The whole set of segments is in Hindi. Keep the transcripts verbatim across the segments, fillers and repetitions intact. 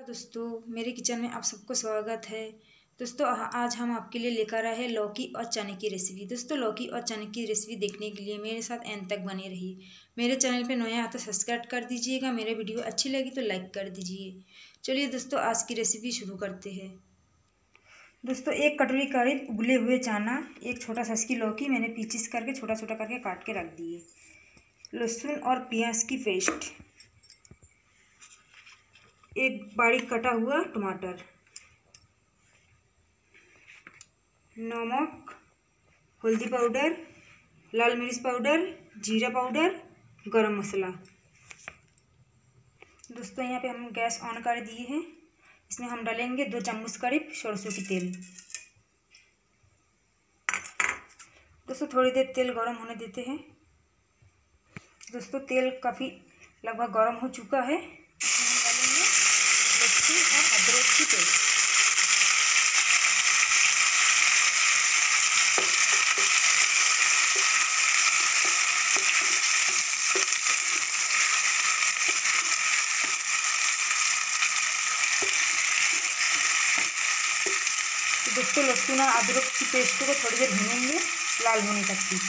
दोस्तों, मेरे किचन में आप सबको स्वागत है। दोस्तों, आज हम आपके लिए लेकर आए हैं लौकी और चने की रेसिपी। दोस्तों, लौकी और चने की रेसिपी देखने के लिए मेरे साथ एंड तक बने रहिए। मेरे चैनल पे नया है तो सब्सक्राइब कर दीजिएगा। मेरे वीडियो अच्छी लगी तो लाइक कर दीजिए। चलिए दोस्तों, आज की रेसिपी शुरू करते हैं। दोस्तों, एक कटोरी करीब उबले हुए चना, एक छोटा सा इसकी लौकी मैंने पीसीस करके छोटा छोटा करके काट के रख दिए। लहसुन और प्याज की पेस्ट, एक बारीक कटा हुआ टमाटर, नमक, हल्दी पाउडर, लाल मिर्च पाउडर, जीरा पाउडर, गरम मसाला। दोस्तों, यहाँ पे हम गैस ऑन कर दिए हैं। इसमें हम डालेंगे दो चम्मच करीब सरसों की तेल। दोस्तों, थोड़ी देर तेल गरम होने देते हैं। दोस्तों, तेल काफ़ी लगभग गरम हो चुका है। इसमें हम डालेंगे लहसुन और अदरक की पेस्ट। दोस्तों, लहसुन और अदरक की पेस्ट को थोड़ी देर भूनेंगे लाल होने तक की।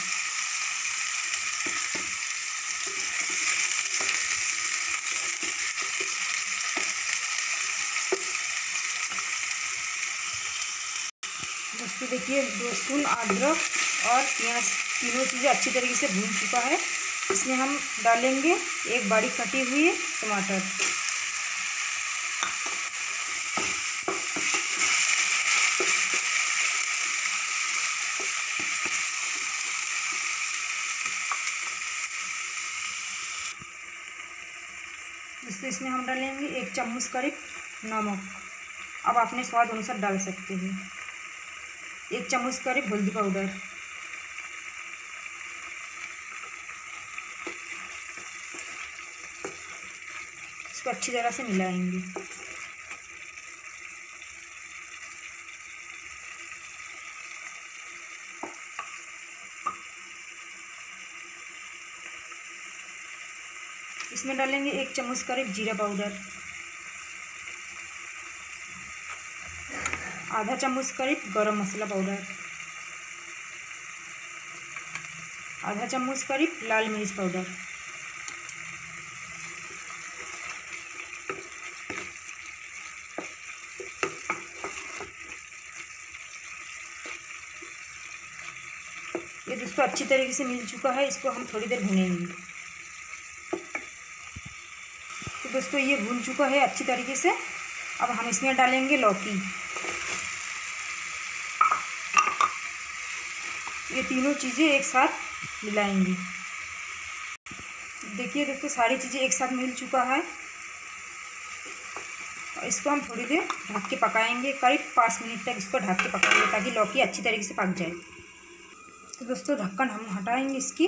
दोस्तों, देखिए लहसुन, अदरक और प्याज तीनों चीज़ें अच्छी तरीके से भून चुका है। इसमें हम डालेंगे एक बारीक कटी हुई टमाटर। दोस्तों, इसमें हम डालेंगे एक चम्मच करीब नमक। अब अपने स्वाद अनुसार डाल सकते हैं। एक चम्मच करीब हल्दी पाउडर, इसको अच्छी तरह से मिलाएंगे। इसमें डालेंगे एक चम्मच करीब जीरा पाउडर, आधा चम्मच करीब गरम मसाला पाउडर, आधा चम्मच करीब लाल मिर्च पाउडर, ये दोस्तों अच्छी तरीके से मिल चुका है। इसको हम थोड़ी देर भूनेंगे। तो दोस्तों, ये भून चुका है अच्छी तरीके से। अब हम इसमें डालेंगे लौकी। ये तीनों चीज़ें एक साथ मिलाएंगे। देखिए दोस्तों, सारी चीज़ें एक साथ मिल चुका है। और इसको हम थोड़ी देर ढक के पकाएंगे। करीब पाँच मिनट तक इसको ढक के पकाएंगे ताकि लौकी अच्छी तरीके से पक जाए। तो दोस्तों, ढक्कन हम हटाएंगे इसकी।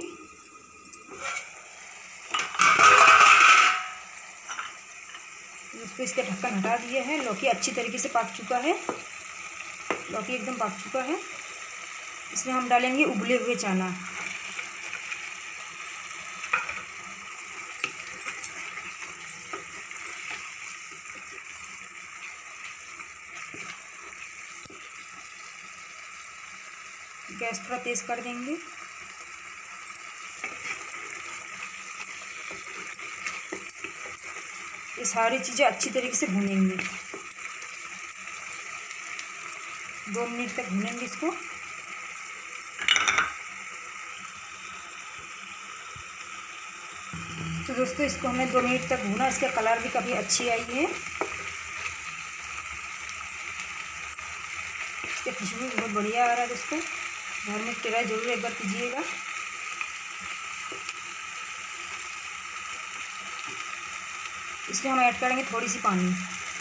दोस्तों, इसका ढक्कन हटा दिया है। लौकी अच्छी तरीके से पक चुका है। लौकी एकदम पक चुका है। इसमें हम डालेंगे उबले हुए चना। गैस थोड़ा तेज कर देंगे। ये सारी चीज़ें अच्छी तरीके से भूनेंगे। दो मिनट तक भूनेंगे इसको। तो दोस्तों, इसको हमने दो मिनट तक भूना। इसका कलर भी काफ़ी अच्छी आई है। इसका खुशबू बहुत बढ़िया आ रहा है। दोस्तों, घर में ट्राई जरूर एक बार कीजिएगा। इसमें हम ऐड करेंगे थोड़ी सी पानी।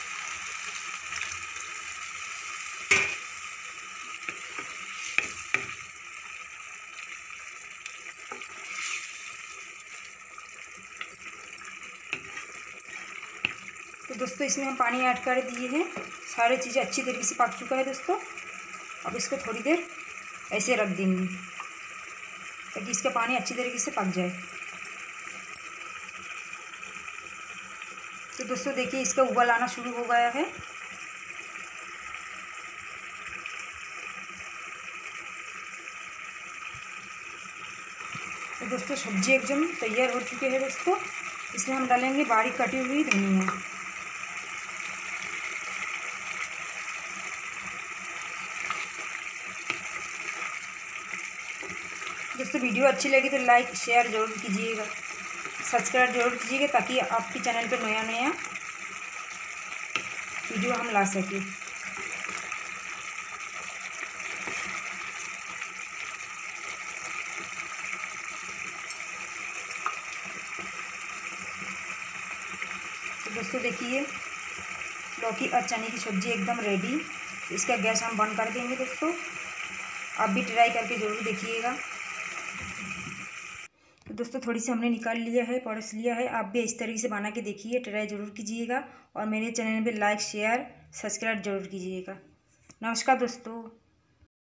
तो दोस्तों, इसमें हम पानी ऐड कर दिए हैं। सारी चीज़ें अच्छी तरीके से पक चुका है दोस्तों। अब इसको थोड़ी देर ऐसे रख देंगे ताकि इसका पानी अच्छी तरीके से पक जाए। तो दोस्तों देखिए इसका उबाल आना शुरू हो गया है। तो दोस्तों सब्जी एकदम तैयार हो चुके हैं दोस्तों। इसमें हम डालेंगे बारीक कटी हुई धनिया। दोस्तों वीडियो अच्छी लगी तो लाइक शेयर जरूर कीजिएगा, सब्सक्राइब जरूर कीजिएगा ताकि आपके चैनल पर नया नया वीडियो हम ला सकें। तो दोस्तों देखिए लौकी और चने की सब्ज़ी एकदम रेडी। इसका गैस हम बंद कर देंगे दोस्तों। आप भी ट्राई करके ज़रूर देखिएगा। तो दोस्तों थोड़ी सी हमने निकाल लिया है, परोस लिया है। आप भी इस तरीके से बना के देखिए, ट्राई ज़रूर कीजिएगा और मेरे चैनल पे लाइक शेयर सब्सक्राइब जरूर कीजिएगा। नमस्कार दोस्तों।